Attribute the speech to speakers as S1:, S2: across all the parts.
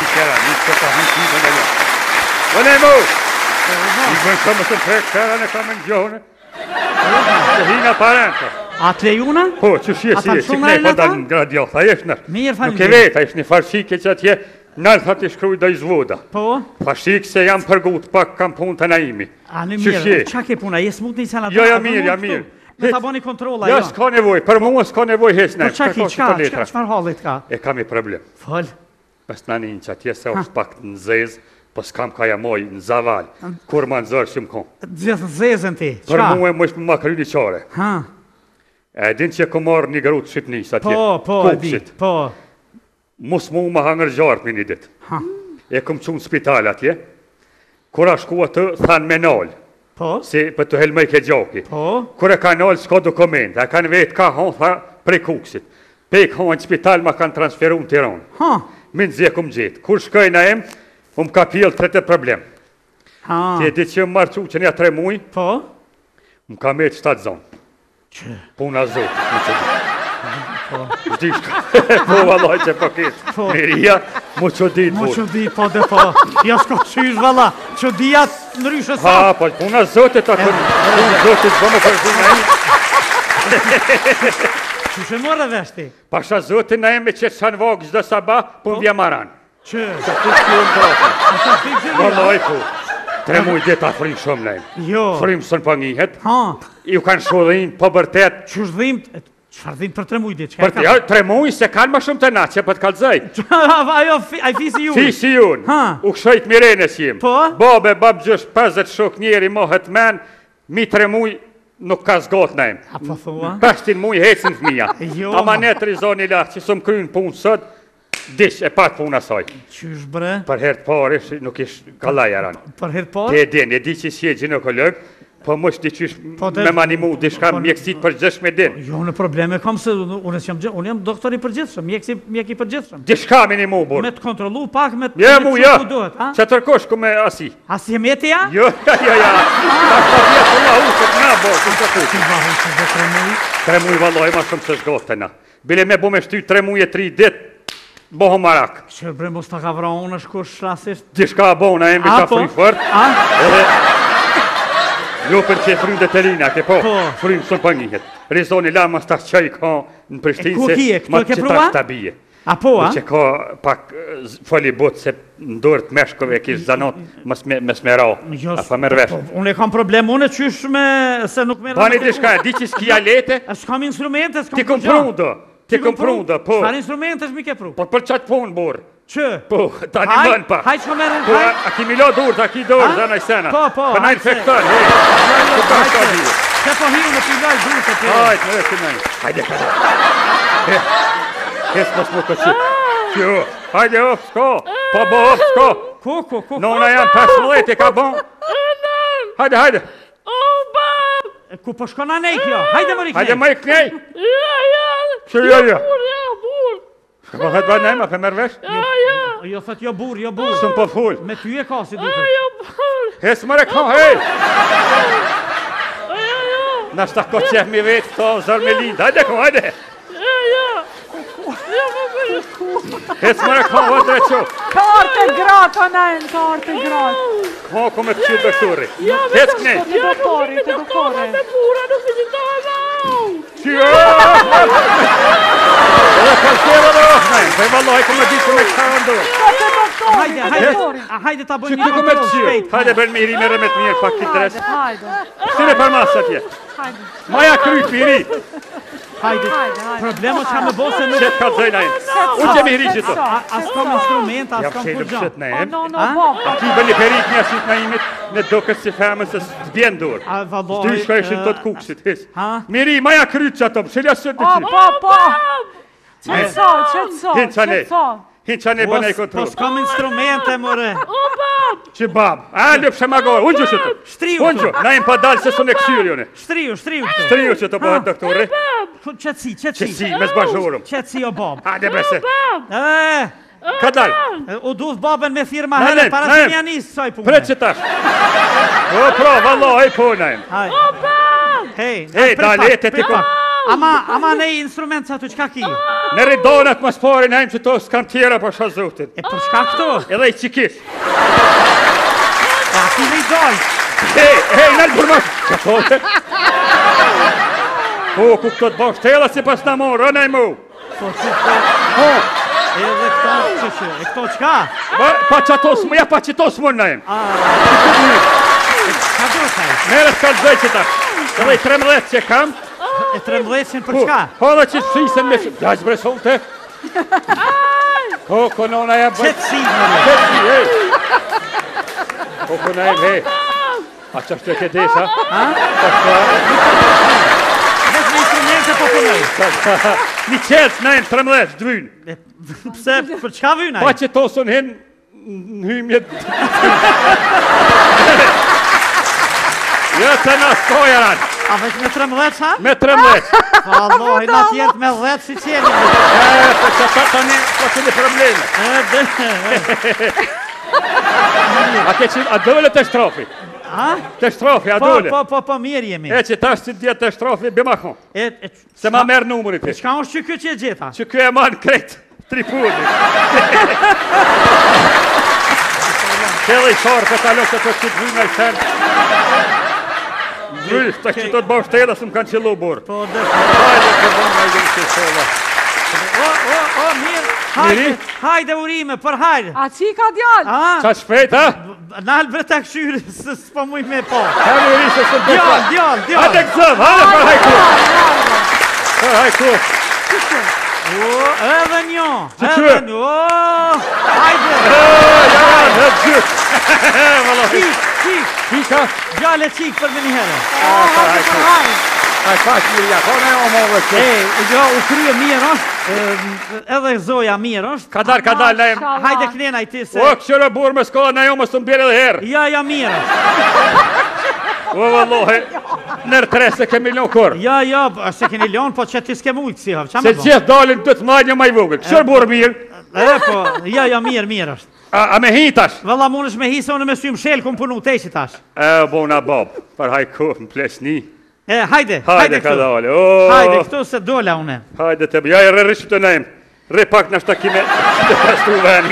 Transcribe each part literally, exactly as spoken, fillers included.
S1: kära, ni ska ta hans tiden där. Vad är det? Ni får komma till träckkära när kommer en jone. Det hinner parenta.
S2: Atleuna?
S1: Po, ce și este, ce ne podan gradio, taieșna.
S2: Mir
S1: Nu che veta, ești ne farsiche ce tie, n-al fate scrui da izvoda.
S2: Po?
S1: Fasik se jam përgut pak kam punë të naimi.
S2: A në mirë, qa ke puna, je smutni se në
S1: Jo, ja mirë, ja mirë.
S2: Me ta boni kontrola,
S1: Ja,
S2: jo.
S1: s'ka nevoj, për mua s'ka nevoj hes ne.
S2: Po qa ki, qka, qfar hallit ka?
S1: E kam i problem.
S2: Fol.
S1: Pas në një që atje se është pak në zezë, po s'kam ka ja moj në zaval, kur ma në zërë që më kon.
S2: Gjithë zezën ti, qa?
S1: Për mua më ishtë më kry një qare.
S2: Ha?
S1: E din që ku marrë një grutë shqipnis atje.
S2: Po, po, e di, po.
S1: Mus mu më hangër gjarë për një ditë.
S2: Ha?
S1: E këm qunë spital atje, kur a shku atë, thanë me nalë.
S2: Po?
S1: Si për të helmej ke gjoki.
S2: Po?
S1: Kur e ka nalë, s'ka dokument, e kanë vetë ka honë, tha, prej kuksit. Pek honë në spital, ma kanë transferu në Tiranë.
S2: Ha?
S1: Minë zje këm gjithë. Kur shkoj në em, um ka pjellë tretë problem.
S2: Ha?
S1: Ti e di që më marë që një tre muj,
S2: Po?
S1: më ka me të shtatë zonë.
S2: Që?
S1: Puna zotë, më që di. Zdishka. Po, valaj që po kitë. Miria, mu që ditë,
S2: Mu
S1: burë.
S2: që di, po dhe po. Ja s'ka qysh, valla. Që dija në ryshë sa.
S1: Ha, po, puna zotë të akër. Puna zotë të zëmë për zëmë e.
S2: Që shë morë veshti?
S1: Pasha zotë në e me që të sanë vogë gjithë sabah, po më vja maran.
S2: Që?
S1: Që të të kjo në drotë.
S2: Asa fikë gjë
S1: Valaj, po. Tre muj dhe ta frimë shumë në e.
S2: Jo.
S1: Frimë sën për njihet.
S2: Ha?
S1: Ju kanë shodhin për bërtet.
S2: Që shdhim, qëfar dhim për tre mujdi?
S1: Për të ja, tre muj se kanë ma shumë të na, që për të kalzaj.
S2: Ajo, a i fisi ju?
S1: Fisi jun,
S2: Ha?
S1: u këshojt mirenes jim.
S2: Po?
S1: Babe, bab gjësht pesëdhjetë shok njeri mohet men, mi tre muj nuk ka zgot në em.
S2: A po thua?
S1: Peshtin muj hecin fëmija.
S2: Jo,
S1: Ama
S2: ma.
S1: ne të rizoni lakë që sëm krynë punë sot, dish e pat punë asaj.
S2: Qysh bre?
S1: Për herë të parë, ish- nuk ish kalaj aran.
S2: Për herë po?
S1: Te e din, e di që si e ginekolog, po më shti qysh
S2: Po, te-
S1: me manimu, dishka
S2: po-
S1: mjekësit për gjësh me din.
S2: Jo, në probleme kam se unë jam, gjë- unë jam doktor i përgjithshëm, mjek si mjek i përgjithshëm.
S1: Dishka minimu, bur.
S2: Me të kontrollu pak, me të
S1: Je
S2: me
S1: mu,
S2: të
S1: ja.
S2: ku duhet, ha?
S1: Që tërkosh ku me asi.
S2: A si jemi e ja?
S1: Jo, ja, ja. Ta të vjetë nga usët nga bo, ku të kuqë.
S2: Ti vahu që dhe tre muj.
S1: Tre muj valoj ma shumë të shgote na. Bile me bu me shty tre muj e tri dit, boho marak.
S2: Që bre mos ta ka vra unë është kush rasisht.
S1: Dishka bona, e mbi
S2: A,
S1: ka
S2: po?
S1: fri fort.
S2: A?
S1: Edhe, jo për që e frim dhe të lina, ke po,
S2: Po.
S1: frim së për njëhet. Rizoni la mas ta qaj ka në Prishtinë
S2: ku
S1: se
S2: kje, këtu
S1: ma
S2: e ke
S1: që
S2: prova?
S1: ta shtabije.
S2: A po, a?
S1: Që ka pak eh, z- fali bot se ndorët meshkove kish zanot mas me, mes me ra.
S2: Jo,
S1: A fa merr vesh.
S2: po, unë e kam problem, unë e qysh me se nuk merr.
S1: Bani dishka, e di që s'kia lete,
S2: A s'kam instrumente, s'kam
S1: ti kom pru do. Ti kom pru do, po.
S2: Çfarë instrumente mi ke pru?
S1: Po për qatë punë, burë.
S2: Që?
S1: Po, ta një
S2: Haj,
S1: mën pa.
S2: haj që merren,
S1: Po,
S2: haj.
S1: a, a kimi lo dur, ta ki dur,
S2: Ha?
S1: zanaj sena.
S2: Po, po,
S1: Për na
S2: hajde.
S1: infekton, hej. Ku ka shka dhije.
S2: Se po hiu në pilaj duhet të të.
S1: Hajde, në rështë në një. Hajde, hajde. Hes mos më të qip. Kjo, hajde, of, s'ko. Po, bo, of, s'ko.
S2: Ku, ku, ku.
S1: Nona janë pesëmbëdhjetë, e ka bon. Hajde, hajde.
S2: Ku po shkon anej kjo? Hajde më riknej.
S1: Hajde, ma i kënej.
S3: Ja, ja.
S1: Që jo, jo.
S3: Bur, ja, bur.
S1: Po, hajde, ba nejma, për merë vesh.
S3: Ja, ja.
S2: Jo thot jo burr, jo burr.
S1: Sëm po full.
S2: Me ty e ka si
S3: Ja,
S2: duket.
S3: ja, bur.
S1: Hes më rekon, hej.
S3: Ja, ja.
S1: Na shta ko qef mi vetë, këto zërë me lindë. Hajde, ko, hajde.
S3: Ja, ja. Ja, më bërë.
S1: Hes më rekon, vë dreqo.
S4: Kartë gratë, anë, kartë gratë.
S1: Ko, ko me këqy doktori.
S3: Ja,
S1: Hes kënej.
S4: Të doktori, të doktori.
S3: Me bura, nuk i të anau.
S1: Që jo. Edhe kërkjeva dhe ofnej. Për vallaj, ko me ditë me këta ndohë.
S4: Të doktori,
S2: Hajde,
S4: të
S2: hajde.
S4: doktori.
S2: A hajde ta
S1: Që
S2: bëjmë
S1: të
S2: një
S1: ku me të
S2: kontroll
S1: qyrë.
S2: shpejt.
S1: Hajde bërë miri, me remet mirë, pak këtë dres.
S4: Hajde, hajde,
S1: Sine për masë atje.
S4: hajde.
S1: Maja kryt miri.
S2: Hajde.
S4: Hajde, hajde.
S2: Problemi që ka me bo se nuk...
S1: Qëtë ka të zëjna e. Unë që mi hri që të.
S2: A- As kam instrument, as
S1: Jam
S2: kam
S1: shejnë
S2: kur gjo.
S1: pëshet në
S4: O,
S1: em.
S4: no, no,
S2: A?
S4: bom.
S1: A ki bë një perik një asit në imit, në dokët si femën se së vjen dur.
S2: A valloj.
S1: Dy shka ishin të të
S2: eh,
S1: kuksit, his.
S2: Ha?
S1: Miri, maja kryt që ato, shilja sët në
S4: O,
S1: qi.
S4: po, po. Qëtëso, qëtëso,
S1: Hinë që ne,
S4: qëtëso.
S1: hinë që ne
S2: Po,
S1: bënej
S2: s- po
S1: kontrol.
S2: s'kam instrumente, more.
S1: Që bab, a lëp shemagor, unë gjë që të.
S2: Shtriu
S1: Unë gjë,
S2: këtu.
S1: na im pa dalë se së në kësyrë jone.
S2: Shtriu, shtriu këtu.
S1: Shtriu që të bëhet doktore.
S2: Qëtësi, qëtësi.
S1: Qëtësi, me zbashurëm.
S2: Qëtësi o bab.
S1: Hajde brese,
S2: E,
S1: ka dalë.
S2: u duhet babën me thirë ma
S1: Na,
S2: hele
S1: ne,
S2: para
S1: na,
S2: se
S1: ne.
S2: mja nisë soj punë.
S1: Pret që tash. O, pro, vallaj, po, na im.
S2: Haj. Hej,
S1: Hej,
S2: prit pak,
S1: dalete ti
S2: prit
S1: kom.
S2: pak. Ama, ama ne instrument sa të qka ki?
S1: Në ridonat mos pari nejmë që to s'kam tjera për shazutin.
S2: E për shka këto?
S1: Edhe i qikis.
S2: Ja, ki me i dojt.
S1: Hej, hej, nalë burmas. Ka tote? Po, ku këto të bosh tela si pas në morë, rënej mu.
S2: Po, që po,
S1: Po,
S2: edhe këto, që që, e këto qka?
S1: ba- pa që ato s'mu, ja pa që to s'mu nejmë.
S2: A, ka do taj?
S1: Mere s'ka të zëjtë ta. Edhe i tremlet që kam.
S2: E tremblesin për
S1: Po,
S2: qka?
S1: po dhe që shisen me shumë. Ja, zbreson të. Po, konona ja bëjt.
S2: Qëtë si, më le.
S1: Qëtë si, hej. Po, kona e hej. A që është të këtë sa?
S2: Ha? Vesh me instrumente po punoj.
S1: Një qelës nejnë, tremlet, dvynë.
S2: E, Pse, për qka vyna?
S1: Pa që to sën hin, në hymjet. Jo të në skojaran,
S2: A veç me tremblet, ha?
S1: me tremlet.
S2: Pa Allah, i na tjertë me dhetë si qeni.
S1: E, po që ta tani, po që një probleme.
S2: E, dhe,
S1: A ke që, a dole të shtrofi?
S2: ha?
S1: Të shtrofi, a
S2: Po,
S1: dole?
S2: po, po, po, mirë jemi.
S1: E që tash që djetë të shtrofi, bima kon.
S2: E, e,
S1: Se ma merë numërit të.
S2: Qka është që kjo që e gjitha?
S1: Që kjo e manë krejt, tripudi. Kjellë i sarë për talo që të që të vynë e shenë. Vysh, të që të të bësh tela së më kanë qëllu burë.
S2: Po, dhe,
S1: Hajde të bënë me gjënë që shola.
S2: o, o, o, mirë. Hajde,
S1: Miri?
S2: hajde urime, për hajde.
S4: A qika djallë?
S2: A,
S1: Qa shpejt, ha?
S2: nalë bre të këshyri, së s'po muj me po.
S1: Ha në rishë së të
S2: Djallë,
S1: bëjtë.
S2: djallë,
S1: Hajde
S2: djallë.
S1: këzëm, hajde për hajku. Për hajku.
S2: O, edhe njo,
S1: Që
S2: edhe
S1: që?
S2: njo, o, hajde.
S1: E, jaran, e gjyk. Valahi.
S2: Qik, qik,
S1: Qika?
S2: gjale qik për me një herë.
S1: Për hajku. Hajde pash mirë, ja, po ne o move që.
S2: E, jo, u krye mirë është, e, edhe zoja mirë është.
S1: Ka dal, ka dal, ne.
S4: Mashallah.
S2: Hajde knena i ti se,
S1: O, këshërë burë me s'ka, ne jo më së mbjerë edhe herë.
S2: ja, ja mirë është.
S1: O, vallohi, nërë tre se ke milion kur.
S2: Ja, ja, se keni lion, po që ti s'ke mujtë si havë, qa
S1: Se
S2: me bo?
S1: gjithë dalin të të majnë një maj vogël. Këshërë burë mirë.
S2: E, po, ja, ja, mirë, mirë është.
S1: A, a me hitash?
S2: Valla mund është me hisë, unë me symë shelë, kom punu te që tash.
S1: E, bona bab, për hajku, më plesni.
S2: E, hajde,
S1: Hajde
S2: hajde
S1: ka
S2: këtu.
S1: dale, o.
S2: Hajde, këtu se dola une.
S1: Hajde të bëj, ja e rrë rishë të nejmë. Rrë pak në shtakime të pastu veni.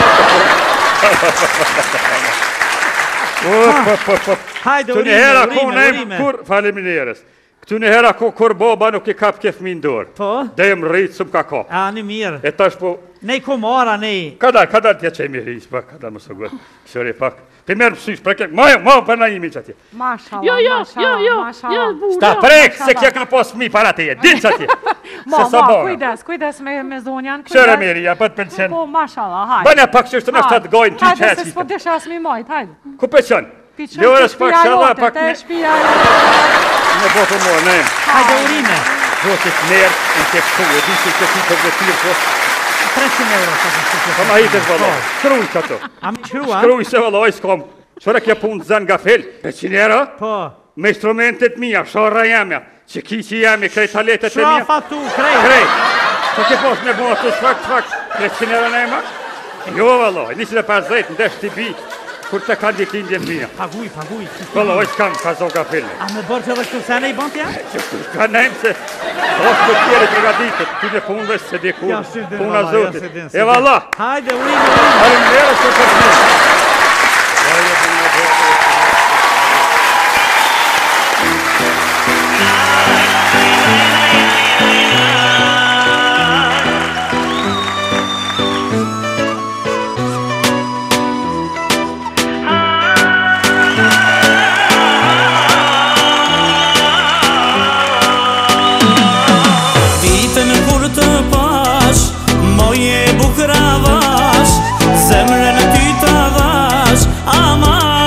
S1: O, po, po, po.
S2: Hajde,
S1: Këtu një
S2: urime,
S1: hera ku
S2: urime,
S1: nejmë,
S2: urime.
S1: kur, faleminderes. Këtu një hera ku kur boba nuk i kap kef min dorë.
S2: Po,
S1: Dejmë rritë së më ka kap.
S2: a, një mirë.
S1: E tash po,
S2: Nej komara, nej.
S1: ka dal, ka dal tja që e mi rrisë, pak, ka dal më së gëtë. Këshëri pak. Për merë pësysh, për kek, ma, ma, për na imi që atje.
S4: Mashallah,
S3: Jo, jo, jo,
S4: mashallah,
S3: jo, jo,
S4: mashallah.
S3: bu,
S1: Sta
S3: jo.
S1: prek, se kja ka pas mi para teje, din që atje.
S4: Ma,
S1: Se sa
S4: ma,
S1: bona.
S4: kujdes, kujdes me, me zonjan, kujdes.
S1: Këshëre miri, ja, për të pëlqen.
S4: Po, mashallah, hajde.
S1: Bëna pak që është në shtatë gojnë, ty që
S4: Hajde, se
S1: heci.
S4: s'po desha as mi majt, hajde.
S1: Ku pëlqen?
S4: Piqën
S1: Jo,
S4: të
S1: është pak
S4: shpia
S1: shalla,
S4: jote,
S1: pak
S4: te
S1: me-
S4: shpia jote.
S1: Në botë mua, ne.
S2: Hajde urime.
S1: Zotit nërë, në të këtu, e di që këti të vëtirë, po.
S2: treqind euro. sa të shkruaj.
S1: Po ma hitës vëlloj, shkruj që ato.
S2: A mi shkrua?
S1: Shkruj se vëlloj, s'kom. Qëra kja punë zënë nga fel, pesëqind euro,
S2: Po.
S1: me instrumentet mija, shorra jamja, që ki që jemi, krej taletet e
S2: Shra
S1: mija.
S2: fatu, krej.
S1: Krej, që ke posh me bua të shfak, shfak, pesëqind euro në ema? Jo vëlloj, njësën e pesëdhjetë, ndesh t'i bi, kur të kanë ditindjen mija.
S2: Paguj, paguj.
S1: Vëlloj, s'kam, ka zo ka fele.
S2: A me bërë që edhe këtu sene i bënd tja?
S1: Që ka nejmë se është të tjeri pregaditet, ty në punëve se di kur,
S2: Ja, si din,
S1: puna
S2: valla, ja,
S1: zotit.
S2: si din, si
S1: E
S2: din.
S1: valla,
S2: Hajde, urime, urime.
S1: harim njerë që të të
S5: Ditën kur të pash, moje bukravash, zemrën ty të vash, ama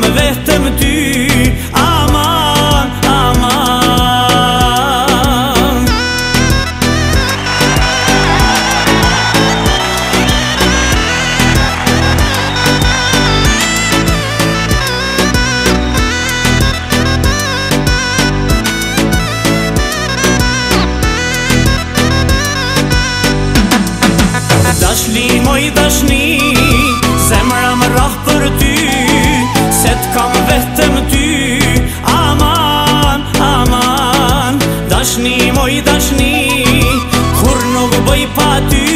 S5: vetëm ty. Aman, aman. Dashni, moj dashni, zemra më rah për ty, se t'kam vetëm ty. Aman, aman. Dashni, moj dashni, kur nuk bëj pa ty.